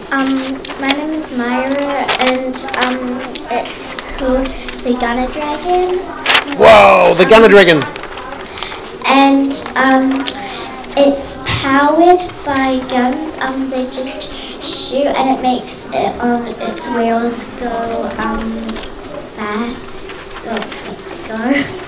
My name is Myra, and it's called the GunpowderDragon. Whoa, the GunpowderDragon. And it's powered by guns. They just shoot, and it makes its wheels go fast. Well, it makes it go.